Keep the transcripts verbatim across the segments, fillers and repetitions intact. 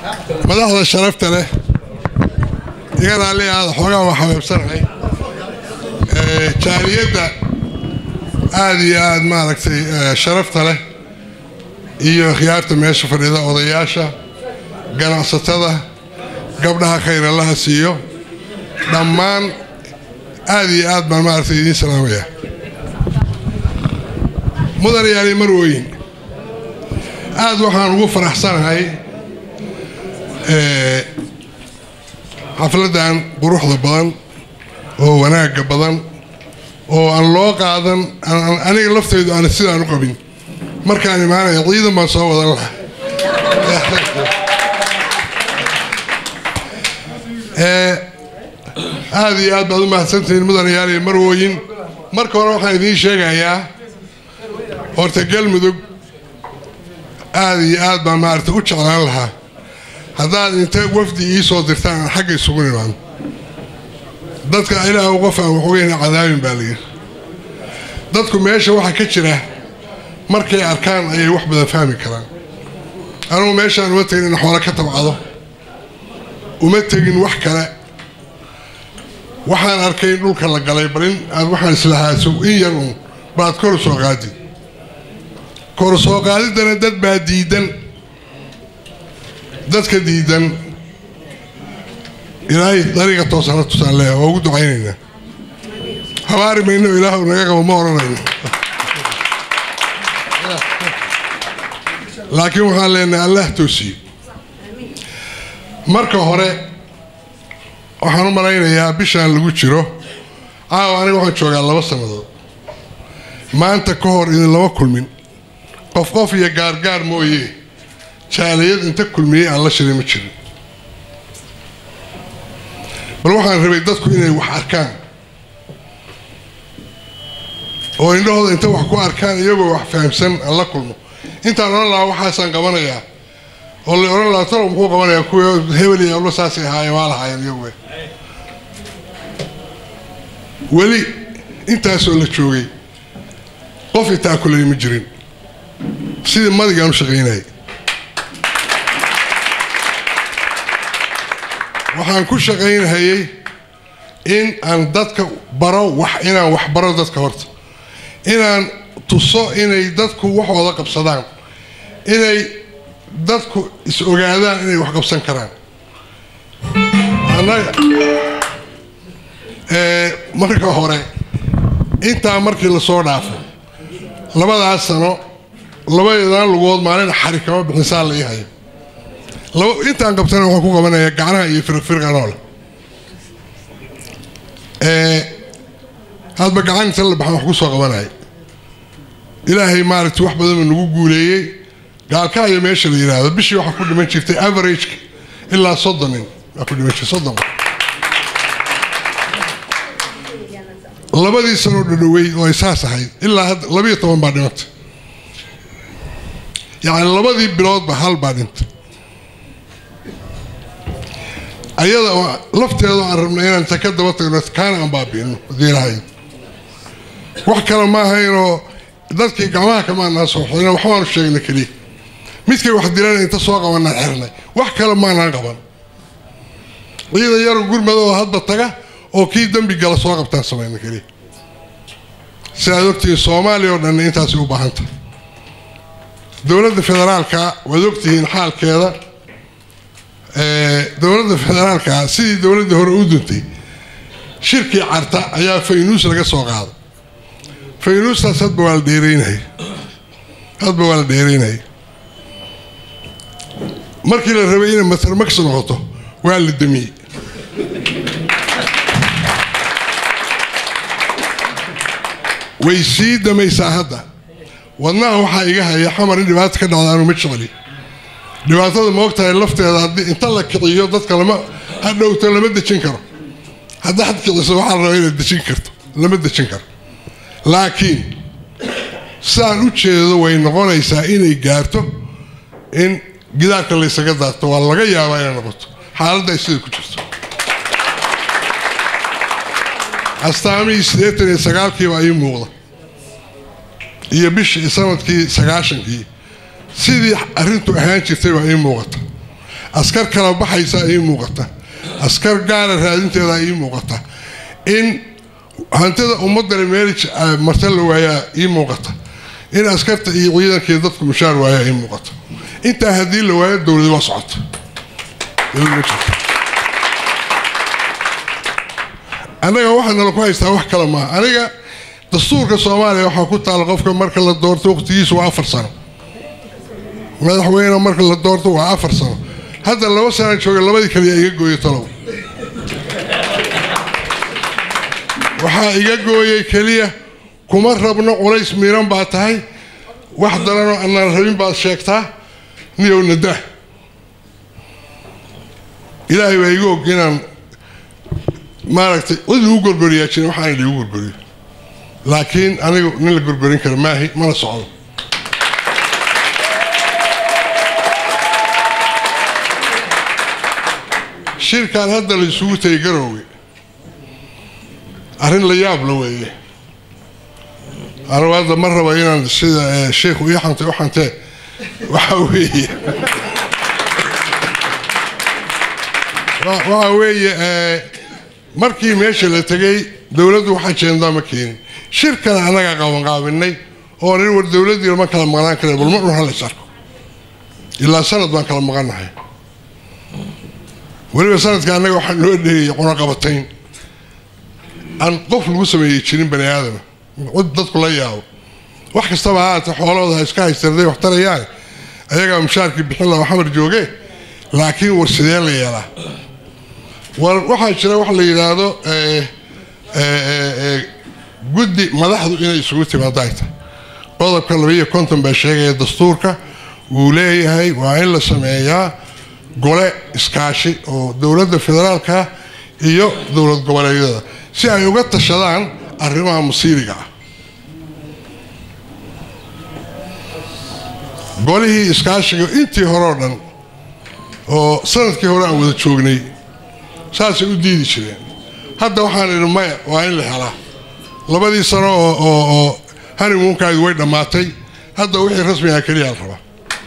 madaxda sharafta leh igana ali aad xogaa waxa xabeebsanahay ee jaaliyada aad iyo aad maaragtay sharafta leh iyo khiyaarta meesha fadhida odayaasha ganacsatada gabdhaha khayr Allah siiyo dhammaan aad iyo aad baan maaragtay idin salaamaya mudan yaali marweyn aad waxaan ugu faraxsanahay ee xafladan quruxda badan oo wanaaga badan oo aan loo qaadan aniga laftaydu aan sidaan u qabin markaan imaanay ciidan baan soo wadan lahaa ee aad iyo aad baad u mahadsantihiin mudan yaali marweyn marka hore waxaan idiin sheegayaa horta galmudug aad iyo aad baan maaragtay u jeclaan lahaa haddaad inta wafdi ii soo dirtaan aan xagga isugu nimaan dadka ilaaha qof aan waxoogeena cadaabin baa layidhi dadku meesha waxa ka jira markay arkaan ayay wax badan fahmi karaan anugu meeshaan uma tegin in xoolo ka tabcado uma tegin wax kale waxaan arkay in dhulka la galay bal in aad waxaan islahaaso in yar uun baad kor soo qaadi kor soo qaadidana dad baa diidan dadka diidan ilaahay dariiqa toosana tusaan leeyahay oo ugu ducaynayna habaari mayno ilaahu naga qabo ma oranayno laakiin waxaan leenahay allah toosiyo marka hore waxaan u malaynayaa bishaan lagu jiro caawa aniga waxaan joogaa laba sannadood maanta ka hor idin lama kulmin qof qof iyo gaargaar mooye jaaliyad inta kulmiyey aan la shiray ma jirin bal waxaan rabay dadku inay wax arkaan oo indhahooda inta wax ku arkaan iyagoo wax fahamsan aan la kulmo intaan oran lahaa waxaasaan qabanayaa oo la oran lahaa talo muxuu qabanayaa kuwa hebel iyo ablo saasay ahaayeen waa lahaayeen iyagu weli intaasoo la joogay qof intaa kulay ma jirin sidii madigaan u shaqaynayay waxaan ku shaqaynayay in aan dadka baro wax inaan wax baro dadka horta inaan tuso inay dadku waxooda qabsadaan inay dadku is ogaadaan inay wax qabsan karaan anaga ee marka hore intaa markii la soo dhaafo labadaas sano labadan lugood maalin xarig kama bixisaan la yahay laba intaan qabtana waxaan ku qabanayaa gacanaha iyo firqfirqa nool ee hadba gacanta la baxan wax ku soo qabanay ilaahay maaragtay wax badan nagu guuleeyay gaalka iyo meesha la yiraahdo bishii waxa ku dhiman jirtay average ilaa soddon nin ku dhiman jirtay soddon labadii sano dhadhaway oo isaas ahayd ilaa laba iyo toban baa dhimantay يعني لبادي بلاد بحال بعدين أيضا لفت هذا عرفنا أن تكاد وقت كان عم بابين ذي هاي وحكى ما هاي إنه ذاتك جماعة كمان ناس وحنا وحوار الشيء نكلي مثل واحد دينا يتسوق وانا حرنا وحكى ما نعقبان وإذا يرو يقول ماذا هذا الطاقة أو كي دم بيجال سواق بتاع سمين نكلي سأدوكتي الصومالي وأن أنت تسوق بحنت دولة الفدرال كا ودوكتي حال كذا دولة الفدرال كا سيدي دولة هرودنتي شركة عرتا أيا فينوس لقى سوق هذا فينوس صد بوالديرين هي هاد بوالديرين هي مركي الربعين مثل مكسر نقطه والد دمي ويسيد ما يساعده والله حقيقة يا حمر اللي بعد كده أنا مشغلي اللي بعد هذا ما وقتها اللفت هذا أنت لك كذي ضد كلام هذا وقت لما بدي تشنكر هذا حد كذي سواء الرجال بدي تشنكرت لما بدي تشنكر لكن سألوا شيء وين غنى يسائين يجارته إن جدارك اللي سجدته والله جاي يا وين نقطه حال ده يصير كتير أستعمل سيدتني سجال كي وأي موضة يبيش إسامة كي سجاشن كي سيدي أرنتو أهان شفتي وأي موضة askar kala baxaysa ay muuqata askar gaar ah raadinteeda ay muuqata in hantida ummadda meelij martay la waayaa ay muuqata in askarta iyo ciidanka dadku mushaar waayaa ay muuqata inta hadii la waayo dawladda waa socota anaga waxaan la ku haystaa wax kala ma aniga dastuurka Soomaaliya waxa ku taal qofka marka la doorto waqtigiisu waa afar sano madaxweyne marka la doorto waa afar sano hadda laba sano jooga labadii kaliya iga gooyay talow waxa iga gooyay kaliya kuma rabno culays miiran baa tahay wax dalano aan rabin baa sheegtaa niyow nadah ilaahay way igu oginaan maaragtay wadi uu gorgoriyaa jiray waxaan idin ugu gorgoriyo laakiin anigu nin la gorgorin karo maahi mana socdo shirkan hadda la isugu tagay Garowe arrin la yaab la weeye أنا مرة بينا الشيخ ويحنت وحنت وحوي وحوي مركي ماشي اللي تجي دولته وحشين ذا مكين شركة أنا قاعد قابلني هو نور دولتي لما كان مغنى كده بالمرة هلا صار إلا سنة ما كان مغنى هاي ولما سنة كان نجوا حنودي يقولون قبضتين عن طفل مسمى يشيلين بني آدم ودت كلياه واحد استبعات حوالله إسكاي سردي واحترى يعني أيها مشارك بحلا محمد جوجي لكن ورسدين لي يلا وواحد شرا واحد اللي هذا جدي ما لاحظوا إنه يسويتي ما ضايته بعض كلامية كنتم بشيء دستورك ولي هاي وعين لسمايا قولة إسكاشي ودولة الفدرال كا إيو دولة قبلية سي أيوة تشدان arrimaha musiiriga golihii iskaashiga intii hore oo dhan oo sanadkii hore aan wada joognay saas u diidi jireen hadda waxaan idin maya waa in la helaa labadii sano oo oo honeymoonkaadu way dhamaatay hadda wixii rasmi ah kaliya la rabaa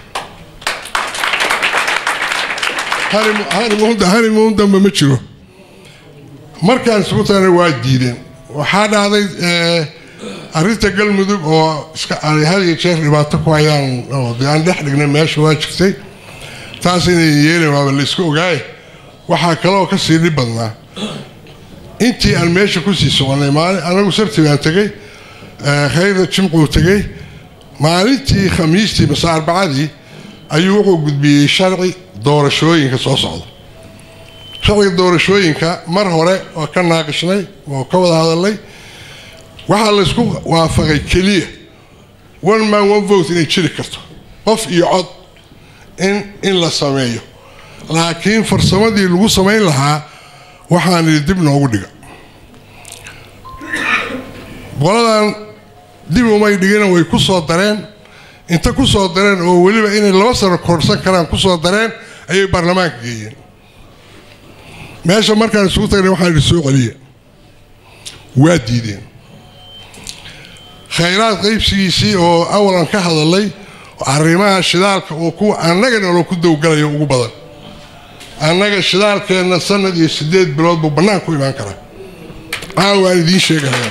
honeymoon honeymoon dambe ma jiro markaan isku taana waa diideen waxaa dhacday arrinta galmudug oo iska hal iyo jeer dhibaato ku hayaan oo aan dhex dhignay meesha waa jirtay taas inay yeeleen waa la isku ogaay waxaa kaloo ka sii dhib badnaa intii aan meesha ku sii soconay maalin anagu sabti baan tagay khayra jimcu tagay maalintii khamiistii mase arbacadii ayuu wuxuu gudbiyey sharci doorashooyinka soo socda sharciga doorashooyinka mar hore oo ka naaqishnay oo ka wada hadalnay waxaa la isku waafaqay kaliya one man one vote inay jiri karto qof iyo cod in in la sameeyo laakiin farsamadii lagu sameyn lahaa waxaan dib noogu dhiga qoladan dib umay dhigeen way ku soo dareen inta ku soo dareen oo waliba inay laba sano korsan karaan ku soo dareen ayay baarlamaanka geeyeen meesha markaan isugu tagnay waxaan soo celiya waa diideen khayraad qaybsigiisii oo awalan ka hadalay arrimaha shidaalka oo ku annagana loo ku dawgalayo ugu badan annaga shidaalkeena sanad iyo sideed bilood buu bannaan ku imaan karaa aan waan idiin sheegayaa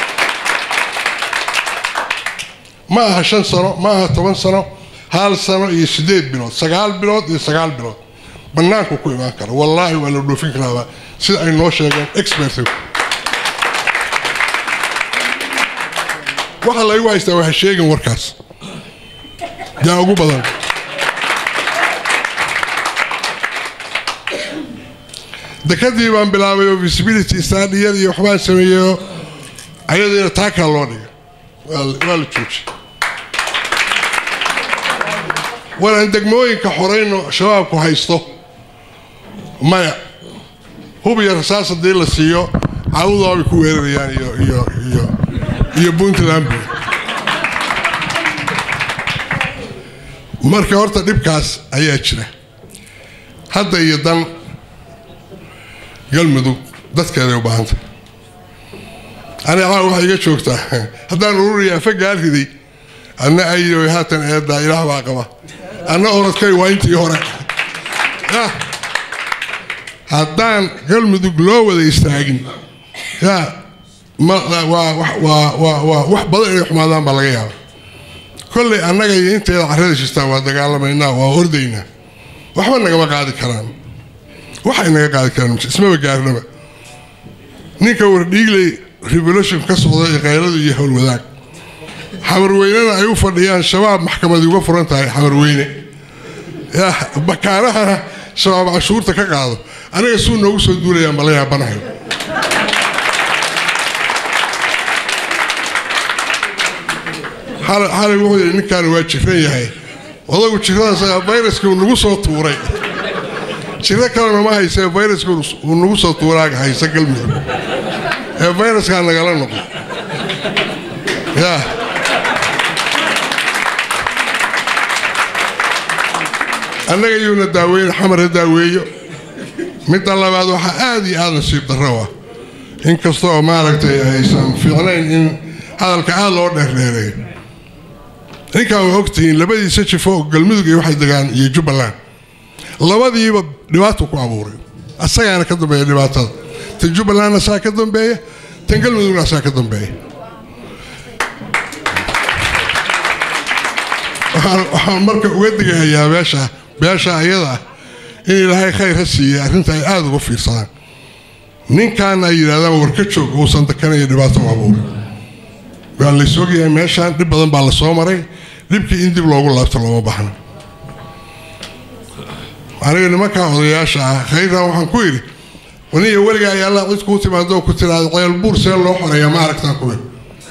ma aha shan sano ma aha toban sano hal sano iyo sideed bilood sagaal bilood iyo sagaal bilood banaanku ku imaan kara wallahi waa la dhoofin karaa sida ay noo sheegeen experts waxa la igu haystaa waxa sheegin warkaas yaa ugu badan dekadii baan bilaabay oo visibility study iyo waxbaan sameeyo ayadana taaka loo dhigay waa la joojiyay walaan degmooyinka xoreyno shabaabku haysto maya hubiya rasaas hadii la siiyo caawdu ay ku weerarayaan iyo iyo iyo iyo Puntland marka horta dhibkaas ayaa jira hadda iyo dan galmudug dadkeeda u baahanta ana waxa iga joogtaa haddaan ururiyaa fagaalkidii ana ayo haatan eeda ilaah baa qaba ana orodkay waa intii hore يا هدان قلمدوق لو وذا يستاجن يا ما وا وا وا وا وح بدل يحمدان بالغياب كل أنا جاي أنت عرض شستوى دجال منا وأردينا وحنا نجمع قاعد كلام وحنا قاعد كلام اسمه بجارنا نيكور ديجلي ريفولوشن كسر غيره يهول وذاك حمروينا أيوة فرديان شباب محكمة يوقف فرنتا حمروينا يا بكارها شباب عشور تكقاض أنا يسون نوصل الدولة يا ملايا بناهم حال حال يقول إن كانوا واجفين هاي والله وجفنا سا فيروس كون نوصل طوري شيء كانوا ما هي سا فيروس كون نوصل طوراك هاي سجل منه الفيروس كان نقلنا يا أنا جيونا داوين حمر داوية مثل الله بعد واحد آدي هذا نصيب الروا إن كستوا ما ركت إنسان فعليا إن هذا الكعال لورد خيرين إن كانوا وقتين لبدي يسيش فوق قلمي واحد دكان يجيب لان لبدي يبى نباتك وعبوري السيا أنا كذب بيه نباتات تجيب لان أسا كذب بيه تنقل مدون أسا كذب بيه مركب ودي يا باشا باشا أيضا إن لهاي خير هسي أنت عاد غفير صار نين كان يرادا وركتشوك وصنت كان يدبات وعبوري قال لي سوقي يا ماشان دب بدن بالله soo maray dibkii in dib loogu laabto lama baxna aniga nimanka odayaasha khayra waxaan ku yiri waniga waliga ayaa la cid ku timaado ku tiraado qeyl buur see loo xoreeyo ma aragtaan ku weyn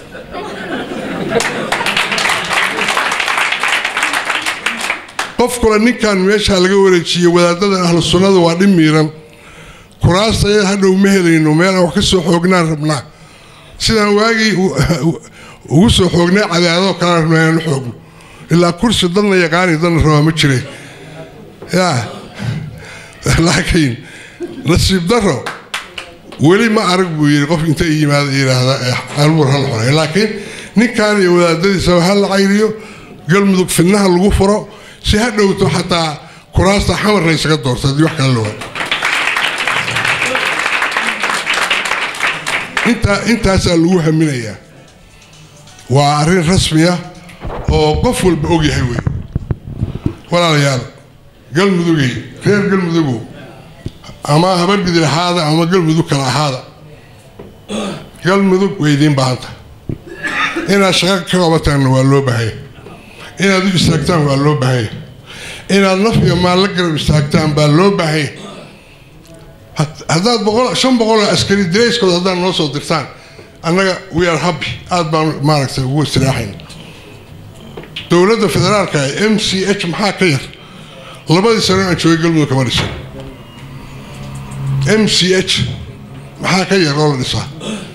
qof kale ninkan meesha laga wareejiyo wadaadada ahlu sunnada waa dhimiiran kuraasta hadhow ma helayno meel wax ka soo xoognaan rabnaa sidaan waagi ugu soo xoognay cadaado kala rabnaa xoogno ilaa kursi dadna yaqaan dadna raba ma jiray ya laakiin nasiib daro weli ma arag buu yiri qof inta yimaado yiraahda albuur hal xoray laakiin ninkan iyo wadaadadiisa hal cayriyo galmudug finaha lagu furo si hadhowto xataa kuraasta xamar raysaga doortay wax kale loo inta intaas lagu haminayaa waa arin rasmi ah oo qof walba og yahay way walaalayaal galmudugay reer galmudugu ama habar bidil ahaada ama galmudug kala ahaada galmudug weydin baanta ina shaqo ka qabataan waa loo baahay inaad u istaagtaan waa loo baahay inaad naf iyo maal la garab istaagtaan baa loo baahay هذا بقول شن بقول عسكري دريس كذا هذا نوصل درتان أنا we are happy هذا ما ما نكسر هو استراحين دولة الفدرال كاي إم سي إتش محاكير لبادي سنة شوي قلبه كمان السنة إم سي إتش محاكير رول نسا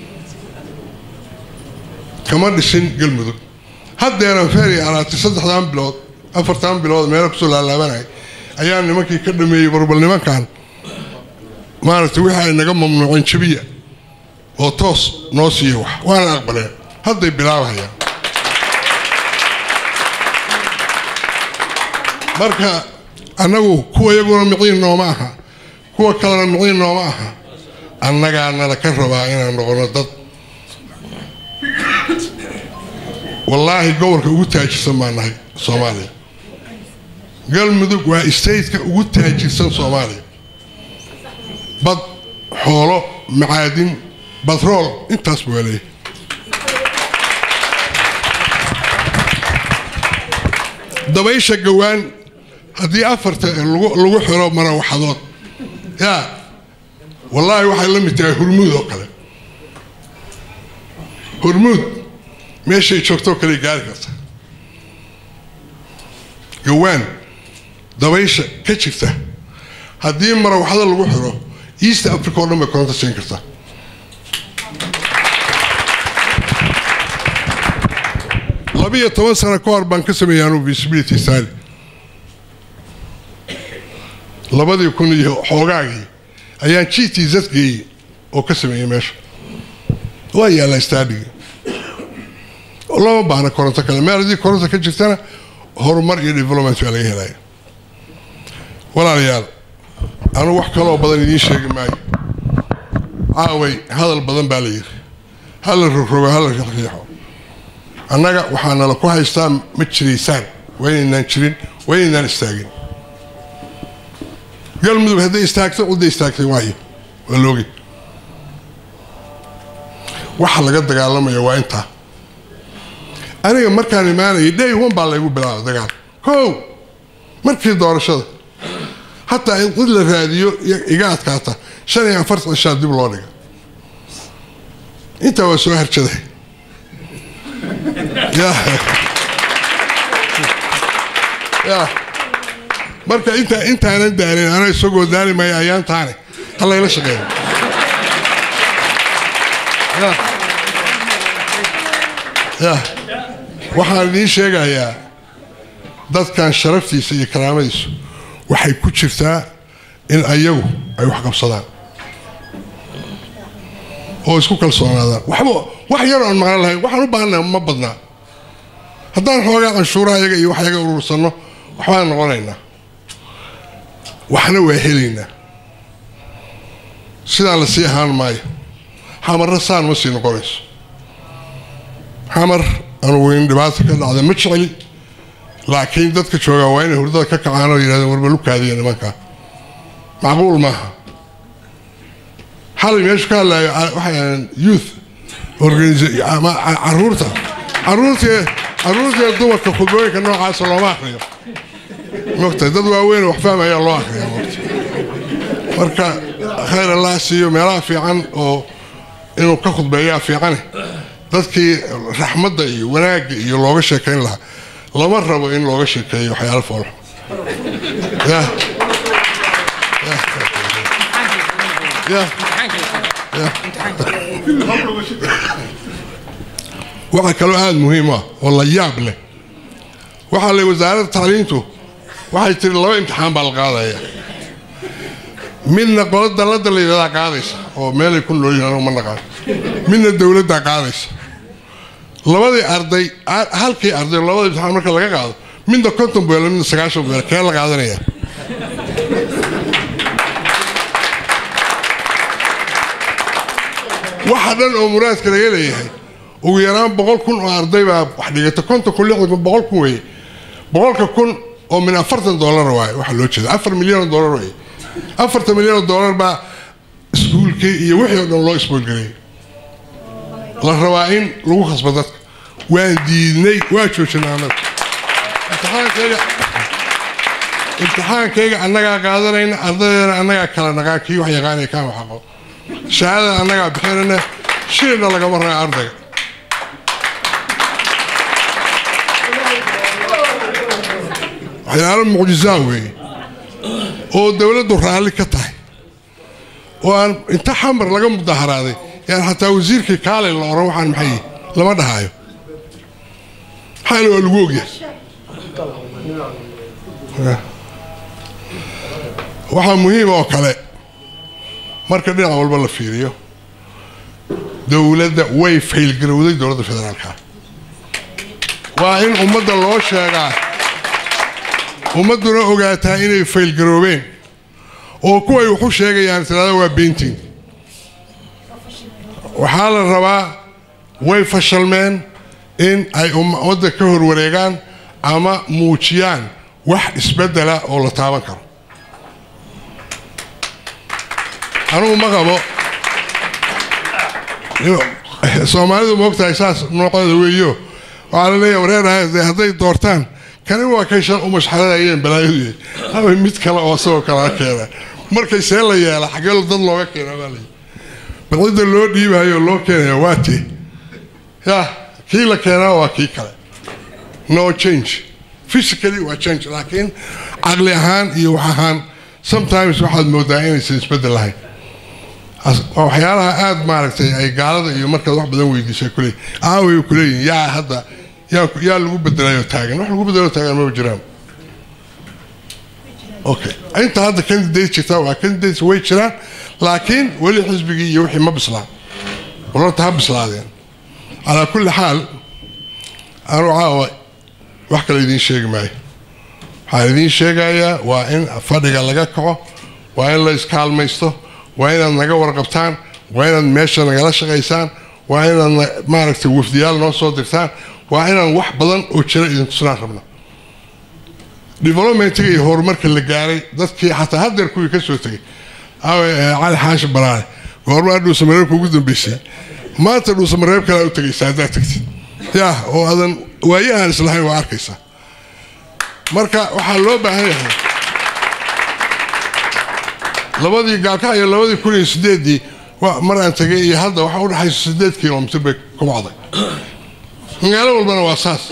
كمان السنة قلبه هذا أنا فاري على تصدق هذا بلاد أفرتان بلاد ما يركزوا على بناي أيام نمكي كده يبرب اللي ما كان ما نتويها إن جمع من عين شبيه وطاس ناسي وح وأنا أقبله هذا يبلعها يعني مركا أنا كوا يقولون مقين نوماها كوا كلام مقين نوماها أنا قاعد أنا كهرباء هنا نقول ضد والله جورك وتاج سمانه صومالي قال مدوق واستيت وتاج سن صومالي بد حوله معادن بترول انت اسمه عليه دبيش الجوان هذه أفرت لو حرا مرة وحدات يا والله واحد لم يتعه هرمود وكله هرمود ماشي شفتوا كلي جاركت جوان دبيش كشفته هذه مرة وحدة لو حرا إيست أفريقيا لما كنت سينكرته لبيه طبعا سنة كوار بانكسم يانو فيسبيليتي سالي لبده يكون حوغاغي أيان تشيتي زتجي أو كسم يمش ويا لا استادي والله ما بعنا كورنتا كلام ما ردي كورنتا كجفتنا هرمر يديفلومنت عليه هلاي ولا ريال أنا وحكلو بدن يدين شيء معي عاوي هذا البدن بالير هذا الركوب هذا الريحه أنا وحنا لقوها إسلام متشري سان وين ننشرين وين نستاجين قال مذوب هذا يستاكسه وده يستاكسه واي واللوجي وحلا قد قال لما يوا أنت أنا يوم مركان معنا يدي هون بالله يقول بلا دقال كو مركز دور الشذ حتى يقول الراديو يقعد كاتا شن ينفرط الشاد دي بلوريك أنت وسوهر كذا يا يا مركا أنت أنت أنا داري أنا السوق داري ما يعيان تاني الله يلشق يا يا وحالي شيء يا ضد كان شرفتي سي كراميس وحي كتشفتا إن أيوه أيوه حق بصدق هو اسكو كالصون هذا وحبو وحيرون معنا لهاي وحنو بهنا ما بدنا هذا حوالي عن شورى يجي وحي يجي ورسلنا وحنا نقولنا وحنا وهلينا سيدا لسيهان ماي حمر رسان مسي نقولش حمر أنا وين دبعت كذا هذا متشعل لكن دتك شوية وين هو دتك كعانو يلا وربلوك هذه أنا ما كان معقول معها حالي مش كان لا واحد يوث أورجنز عرورته عرورته عرورته الدول كخبوي كانوا عاصر الله آخر نقطة ددوا وين وحفام يا الله آخر يا مرت مركا خير الله سيو ميرا في عن أو إنه كخد بيا في عنه ذاتك رحمة ضي وناج يلوغش كين لها لا مرة وإن لوغش كي يحيعرف ولا يا يا يا واحد كلو هذا مهمة والله يابله واحد لوزارة تعليمته واحد تري الله امتحان بالقاضي من قلت دلت اللي ذا قاضيس أو مال يكون له ينام من قاضي من الدولة ذا قاضيس لبادي أرضي هل كي أرضي لبادي امتحان مركز لقى قاضي من ده كنتم بيلا من السكاش وبيلا كيا القاضي واحد الأمورات كده يلي هي ويران بقول كون أرضي بقى واحد يتكون كل واحد من بقول كوي بقول كون أو من أفرت دولار واي واحد لو كذا أفر مليون دولار واي أفرت مليون دولار بقى سكول كي يوحي ولا الله يسمون قري الله رواين لو خص بدك وين ديني واشو شنامك امتحان كيجا امتحان كيجا أنا قاعدين أرضي أنا كلا نقاكي وحي غاني كام حقه شهادة أنا بحيرنا شيء اللي لقى مرة أرضك حيال المعجزاوي والدولة دورها اللي كتاي وأن أنت حمر لقى مظاهرة يعني حتى وزيرك كالي اللي أروح عن محي لما دهايو حلو الجوجل واحد مهم وكله marka dhinac walba la fiiriyo dawladda way fail garowday dawladda federaalka waa in ummadda loo sheegaa ummaduna ogaataa inay fail garoobeen oo kuway wuxuu sheegayaan tirada waa painting waxaa la rabaa way fashalmeen in ay ummadda ka hor wareegaan ama muujiyaan wax isbedela oo la taaban karo أنا ما قبل سومالي موقتها أساس نقطة ويو وعلى ليه ورينا هذا هذي دورتان كان هو كيشان ومش حلالين بلايدي هذا ميت كلا وصو كلا كذا مركز سهل يا لا حاجة له ضل لوجك كذا بالي بقول ده لو دي بهاي لو كذا واتي يا كيلا كذا وكي كذا no change physically و change لكن عقلي هان يوحان sometimes واحد مودعين يسبدل هاي وحيالها آد ماركتي أي قالة iyo marka wax badan weydiisay kulay aawi kulay yaa hada yaa yaa lagu bedelayo taagan wax lagu bedelayo taagan ma jiraan okay inta hada candidate jirta waa candidate way jiraan laakiin wali xisbigi iyo wixii ma bislaan wala taab bislaadeen ala kulli xaal aanu caawa wax kale idin sheegi maayo waxaan idin sheegayaa waa in fadhiga laga kaco waa in la iskaalmaysto waa inaad naga warqabtaan waa inaad meesha nagala shaqaysaan waa inaad maaragtay wafdiyaal noo soo dirtaan waa inaan wax badan oo jira idin tusnaan rabna developmentiga iyo horumarka la gaaray dadkii xataa haddeer kuwii ka soo tegay awe cali xaashi baraale goormaa dhuusamareebka ugu dambeysay maanta dhuusamareeb kalaa u tegaysa haddaad tagtid yaa oo adan waayahaan islahayn waa arkaysaa marka waxaa loo baahan yahay labadii gaalka iyo labadii kun iyo sideedii mar aan tagay iyo hadda waxaa u dhaxaysa sideed kilomitir bay ku bacday magaalo walbana waa saas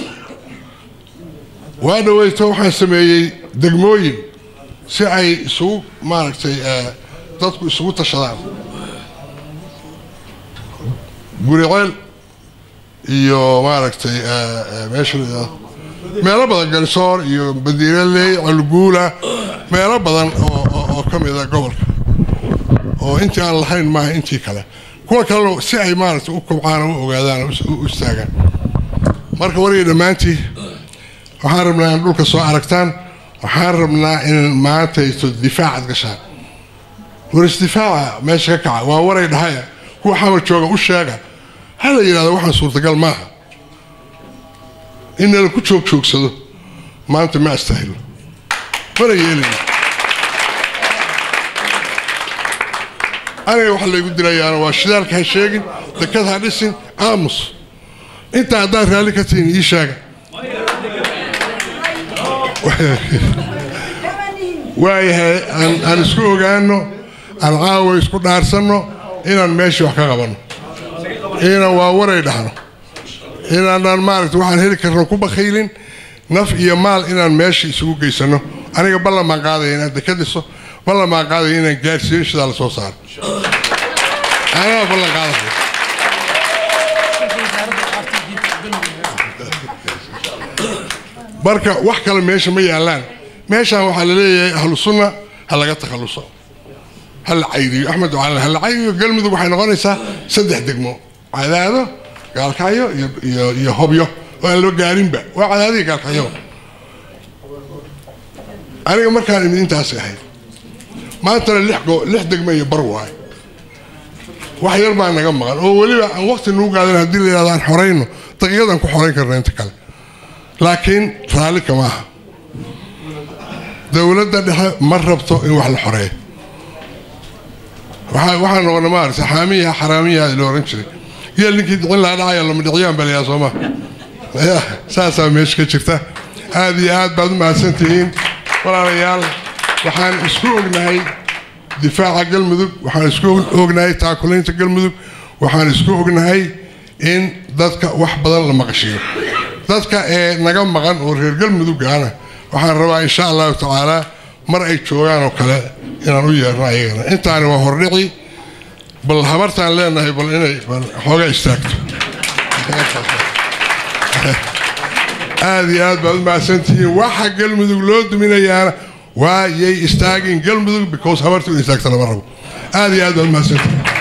waa dhaweyto waxaan sameeyey degmooyin si ay isugu maaragtay dadku isugu tashadaan guriceel iyo maaragtay meesha meelo badan Galsoor iyo Bandiiraley Alguula meelo badan oo oo kamid ah gobolka oo intii aan lahayn ma intii kale kuwa kale si ay maaragtay u kobcaan oo ogaadaan u istaagaan marka wariga dhamaantii waxaan rabnaa in dhulka soo aragtaan waxaan rabnaa in maanta ay difaac gashaan waris difaaca meesha ka kaca waa waray dhahaya kuwa xamar jooga u sheega hal yiraahdo waxaan suurtagal maaha in la ku joog joogsado maanta ma astahilo wala yeelin aniga waxa la igu dilayaan waa shidaalka ha sheegin dakad ha dhisin aamus inta haddaad raali ka tihiin ii sheega waayahay aan isku ogaano aan caawa isku dhaarsanno inaan meesha wax ka qabanno inaan waa waray dhahno inaan maaragtay waxaan heli karno ku bakhaylin naf iyo maal inaan meesha isugu geysano aniga ballamaan qaadaya inaad dakad dhiso ballamaan qaadaya inaan gaarsiin shidaa la soo saaro anaa ballan qaadaya marka wax kale meesha ma yaalaan meeshaan waxaa la leeyahay ahlu sunna ha laga takhaluso ha la caydiyo axmed ducaale ha la caydiyo galmudug waxay noqonaysaa saddex degmo cadaado gaalkacyo iyo iyo hobyo oo aan loo gaarinba waa cadaadiga gaalkacyo aniga markaan imid intaas ahayd maantana lix go lix degmo iyo bar waay wax yar baa naga maqan oo weliba aan waqti nugu qaadan haddii la yidhahdo aan xorayno daqiiqadan ku xorayn karna inta kale laakiin raalli kama aha dowladda dhexe ma rabto in wax la xoreeyo waxaa noqona maaragtay xaamiyaha xaraamiyaha la oran jiray geel ninkii dhicin lahaa dhacaya lama dhiciyaan balayaa sooma saasaa meesha ka jirta aad iyo aad baad u mahadsantihiin walaalayaal waxaan isku ognahay difaaca galmudug waxaan isku ognahay taakulaynta galmudug waxaan isku ognahay in dadka wax badan la maqashiyo dadka ee naga maqan oo reer galmudugana waxaan rabaa insha allahu tacaala mar ay joogaan oo kale inaan u yeerno ayagana intaani waa hordhici bal habartaan leenahay bal inay xooga istaagto aad iyo aad baad u mahadsantihiin waxa galmudug loo duminayaana waa yay istaagin galmudug because habartu istaagta lama rabo aad iyo aad baad u mahadsantihiin